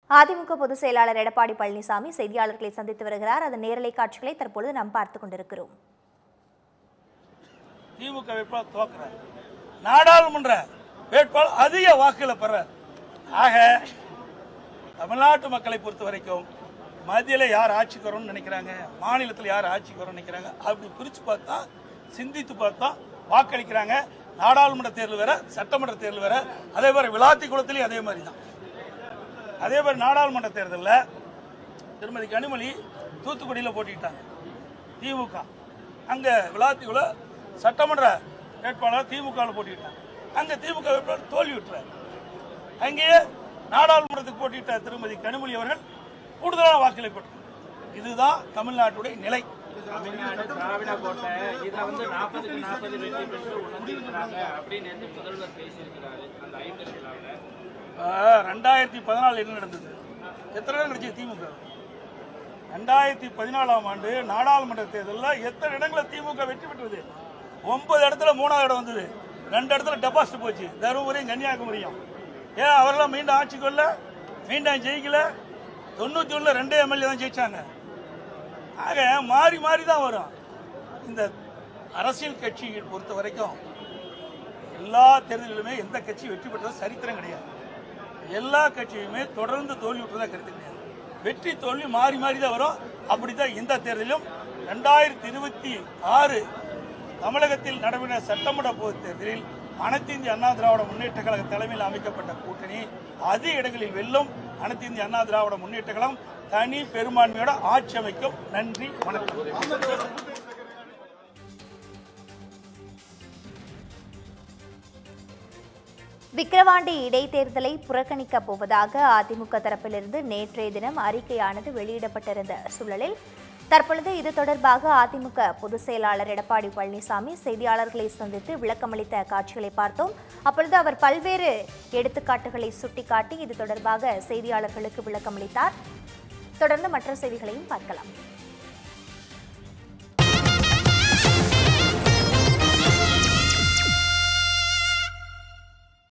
அதிமுக பொதுச் செயலாளர் எடப்பாடி பழனிசாமி செய்தியாளர்களை சந்தித்து வருகிறார். அதன் நேரலை காட்சிகளை தற்பொழுது நாம் பார்த்துக் கொண்டிருக்கிறோம். திமுக வேட்பாளர் தோக்குறார், நாடாளுமன்ற வேட்பாளர் அதிக வாக்குகளை பெறார். ஆக தமிழ்நாட்டு மக்களை பொறுத்த வரைக்கும் மத்தியில் யார் ஆட்சிக்கு வரும்னு நினைக்கிறாங்க, மாநிலத்தில் யார் ஆட்சிக்கு வரும்னு நினைக்கிறாங்க, அப்படி பிரிச்சு பார்த்தா சிந்தித்து பார்த்தா வாக்களிக்கிறாங்க. நாடாளுமன்ற தேர்தல் வேற, சட்டமன்ற தேர்தல் வேற. அதே மாதிரி விளாத்திக்குளத்திலையும் அதே மாதிரி தான். அதே மாதிரி நாடாளுமன்ற தேர்தலில் திருமதி கனிமொழி தூத்துக்குடியில் போட்டிட்டாங்க திமுக. அங்கே விளாத்திக்குள சட்டமன்ற வேட்பாளர் திமுகவில் போட்டிட்டாங்க. அங்கே திமுக வேட்பாளர் தோல்வி விட்டுறாரு. அங்கேயே நாடாளுமன்றத்துக்கு போட்டியிட்ட திருமதி கனிமொழி அவர்கள் கூடுதலான வாக்குகளை பெற்றார். இதுதான் தமிழ்நாட்டுடைய நிலை. திராவிட கோட்டை இதை 40க்கு 40 வெற்றி பெற்று உணர்ந்திருக்கிறாங்க அப்படின்னு முதல்வர் பேசியிருக்கிறாரு. அந்த 5 விழாவில் 2014 என்ன நடந்தது? எத்தனை இடம் கிடைச்சது திமுக? 2014ஆம் ஆண்டு நாடாளுமன்ற தேர்தலில் எத்தனை இடங்களை திமுக வெற்றி பெற்றது? 9 இடத்துல 3வது இடம் வந்தது. 2 இடத்துல டெபாசிட் போச்சு, தருமபுரியும் கன்னியாகுமரியும். ஏன் அவரெல்லாம் மீண்டும் ஆட்சிக்கு வரல, மீண்டும் ஜெயிக்கல? 91ல் 2 எம்எல்ஏ தான் ஜெயிச்சாங்க. ஆக மாறி மாறி தான் வரும். இந்த அரசியல் கட்சிகள் பொறுத்த வரைக்கும் எல்லா தேர்தலிலுமே எந்த கட்சி வெற்றி பெற்றது சரித்திரம் கிடையாது. எல்லா கட்சியுமே தொடர்ந்து தோல்வி விட்டுறதா கருத்து கிடையாது. வெற்றி தோல்வி மாறி மாறி தான் வரும். அப்படித்தான் இந்த தேர்தலிலும் 2026 தமிழகத்தில் நடைபெற்ற சட்டமன்ற பொதுத் தேர்தலில் அனைத்து இந்திய அண்ணா திராவிட முன்னேற்ற கழக தலைமையில் அமைக்கப்பட்ட கூட்டணி அதிக இடங்களில் வெல்லும். அனைத்து இந்திய அண்ணா திராவிட முன்னேற்ற கழகம் தனி பெரும்பான்மையோட ஆட்சி அமைக்கும். நன்றி, வணக்கம். விக்கிரவாண்டி இடைத்தேர்தலை புறக்கணிக்கப் போவதாக அதிமுக தரப்பிலிருந்து நேற்றைய தினம் அறிக்கையானது வெளியிடப்பட்டிருந்த சூழலில் தற்பொழுது இது தொடர்பாக அதிமுக பொதுச் செயலாளர் எடப்பாடி பழனிசாமி செய்தியாளர்களை சந்தித்து விளக்கமளித்த காட்சிகளை பார்த்தோம். அப்பொழுது அவர் பல்வேறு எடுத்துக்காட்டுகளை சுட்டிக்காட்டி இது தொடர்பாக செய்தியாளர்களுக்கு விளக்கமளித்தார். தொடர்ந்து மற்ற செய்திகளையும் பார்க்கலாம்.